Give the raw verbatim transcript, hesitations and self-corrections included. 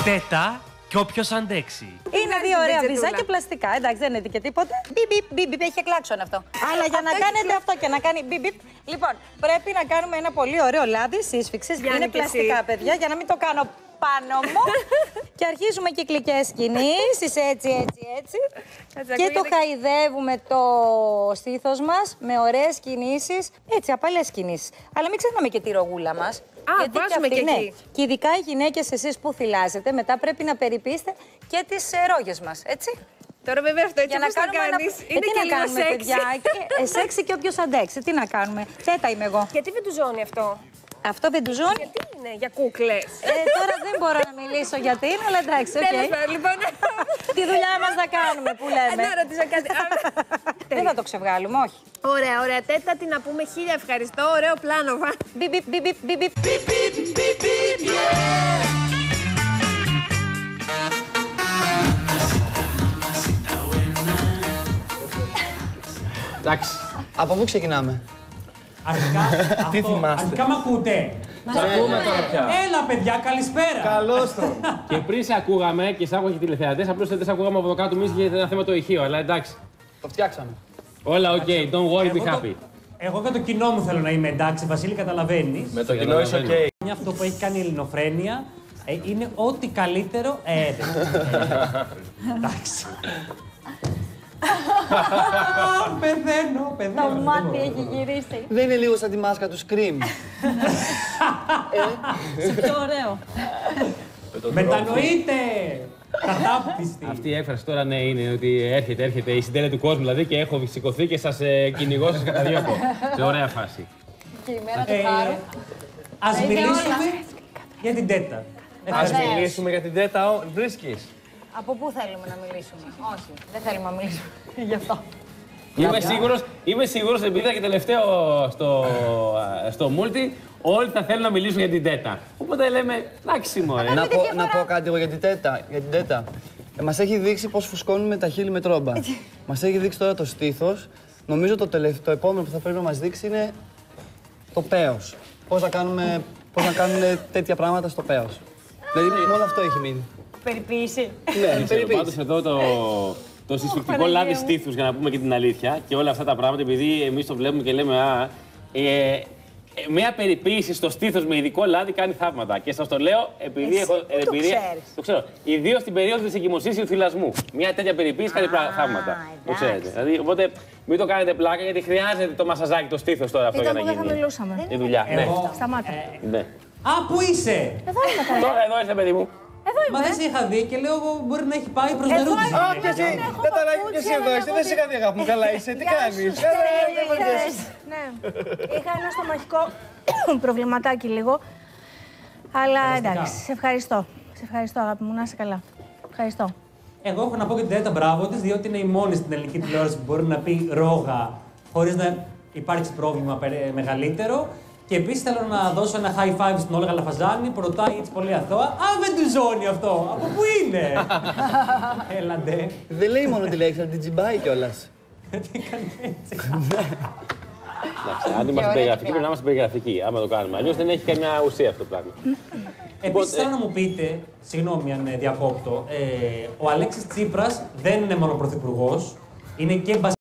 Τέτα και όποιος αντέξει. Είναι δύο ωραία βυζάκια πλαστικά. Εντάξει, δεν είναι και τίποτα. Μπιπ, μπιπ, μπιπ, έχει κλάξον αυτό. Αλλά για να κάνετε αυτό και να κάνει μπιπ, μπιπ. Λοιπόν, πρέπει να κάνουμε ένα πολύ ωραίο λάδι σύσφυξης. Είναι πλαστικά, παιδιά, για να μην το κάνω πάνω μου. Και αρχίζουμε κυκλικές κινήσεις, έτσι, έτσι, έτσι. Και το χαϊδεύουμε το στήθος μας με ωραίες κινήσεις, έτσι, απαλές κινήσεις. Αλλά μην ξεχνάμε και τη ρογούλα μας. Α, γιατί βάζουμε και, αυτή, και ναι. εκεί. Και ειδικά οι γυναίκες, εσείς που θυλάζετε, μετά πρέπει να περιποιήσετε και τις ε, ρόγες μας, έτσι. Τώρα βέβαια αυτό έτσι όπως το κάνεις, ένα... είναι ε, και να λίγο κάνουμε, σεξι. παιδιά, και, ε, σεξι και όποιος αντέξει, τι να κάνουμε. Τέτα είμαι εγώ. Γιατί βεντουζώνει αυτό? Αυτό βεντουζώνει. Γιατί είναι, για κούκλες. Ε, τώρα δεν μπορώ να μιλήσω γιατί είναι, αλλά εντάξει, οκ. Τέλος πάντων, λοιπόν. Τη δουλειά μας να κάνουμε που λέμε. Να ρωτήσω κάτι. Δεν θα το ξεβγάλουμε, όχι. Ωραία, ωραία. Τέτα, τι να πούμε, χίλια ευχαριστώ. Ωραίο πλάνο, βα. Μπιπ, μπιπ, μπιπ, μπιπ, μπιπ. Εντάξει, από πού ξεκινάμε? Αρχικά, αυτό, αρχικά μ' ακούτε. Μας ακούμε τώρα πια. Έλα, παιδιά, καλησπέρα. Καλώς το. Και πριν σε ακούγαμε και σ' άκουγα και τηλεθεατές, απλώς δεν σε ακούγαμε από εδώ κάτω εμείς γιατί ήταν θέμα το ηχείο, αλλά εντάξει. Το φτιάξαμε. Όλα οκ, okay. Don't worry, be Εγώ happy. το- Εγώ και το κοινό μου θέλω να είμαι εντάξει, Βασίλη, καταλαβαίνεις. Με το κοινό είσαι οκ. Αυτό που έχει κάνει η Ελληνοφρένεια ε, είναι ό,τι καλύτερο. Ε, δεν εντάξει. Α, Πεθαίνω, πεθαίνω. Το μάτι έχει γυρίσει. Δεν είναι λίγο σαν τη μάσκα του Scream? Σε πιο ωραίο. Μετανοείτε! Κατάπτυστη. Αυτή η έκφραση τώρα ναι είναι ότι έρχεται, έρχεται η συντέλεια του κόσμου δηλαδή και έχω σηκωθεί και σας ε, κυνηγώ, σας καταδιώκω. Σε ωραία φάση. Και η μέρα Ε, του χάρου. Ας μιλήσουμε για την Τέτα. Ας μιλήσουμε για την Τέτα, βρίσκεις? Από πού θέλουμε να μιλήσουμε? Όχι, δεν θέλουμε να μιλήσουμε γι' αυτό. Είμαι σίγουρος, είμαι σίγουρος επειδή ήταν και τελευταίο στο, στο Multi, όλοι θα θέλουν να μιλήσουν για την Τέτα. Οπότε λέμε, εντάξει μωρέ. Να πω, να πω κάτι εγώ για την Τέτα. Για την τέτα. Ε, μας έχει δείξει πώς φουσκώνουμε τα χείλη με τρόμπα. Μας έχει δείξει τώρα το στήθος. Νομίζω το, τελευταίο, το επόμενο που θα πρέπει να μας δείξει είναι το πέος. Πώς να κάνουμε, πώς να κάνουμε τέτοια πράγματα στο πέος. Δηλαδή μόνο αυτό έχει μείνει. Περιποίηση. Ναι, περιποίηση. Πάντως εδώ το, το συσφυκτικό λάδι στήθους, για να πούμε και την αλήθεια, και όλα αυτά τα πράγματα, επειδή εμείς το βλέπουμε και λέμε «Α, ε, ε, μια περιποίηση στο στήθος με ειδικό λάδι κάνει θαύματα». Και σας το λέω επειδή Εσύ έχω. πού το επειδή, ξέρεις? το ξέρω. Ιδίως στην περίοδο της εγκυμοσύνης ή του θυλασμού. Μια τέτοια περιποίηση κάνει πρά- θαύματα. Το ξέρετε. Δηλαδή, οπότε μην το κάνετε πλάκα γιατί χρειάζεται το μασαζάκι, το στήθος τώρα αυτό για να Ήταν που δεν θα γίνει. μιλούσαμε. Η δουλειά. Ναι. Εγώ- Σταμάτα. ναι. Α, πού είσαι! Τώρα εδώ ήρθε, παιδί μου. Μα δεν σε είχα δει και λέω μπορεί να έχει πάει προς Εδώ νερού της είμαι. Α, γυναίκας. και εσύ! Δεν τα λέει και εσύ εδώ είσαι, δεν σε είχα δει αγάπη μου. Καλά είσαι, τι κάνεις? Καλά, δεν με βγες. Ναι. Είχα ένα στομαχικό προβληματάκι λίγο. Αλλά εντάξει, σε ευχαριστώ. Σε ευχαριστώ, αγάπη μου, να είσαι καλά. Ευχαριστώ. Εγώ έχω να πω και την Τέτα μπράβο της, διότι είναι η μόνη στην ελληνική τηλεόραση που μπορεί να πει ρόγα χωρίς να υπάρξει πρόβλημα περι- μεγαλύτερο. Και επίσης θέλω να δώσω ένα high five στην Όλγα Λαφαζάνη που ρωτάει έτσι πολύ αθώα. Α, βεντουζώνει αυτό! Από πού είναι! Έλαντε. Δεν λέει μόνο τη λέξη, αλλά την τσιμπάει κιόλας. Τι έκανε έτσι. Εντάξει, αν είμαστε περιγραφικοί, πρέπει να είμαστε περιγραφικοί. Άμα το κάνουμε. Αλλιώς δεν έχει καμιά ουσία αυτό το πράγμα. Επίσης θέλω να μου πείτε, συγγνώμη αν διακόπτω, ε, ο Αλέξης Τσίπρας δεν είναι μόνο πρωθυπουργός, είναι και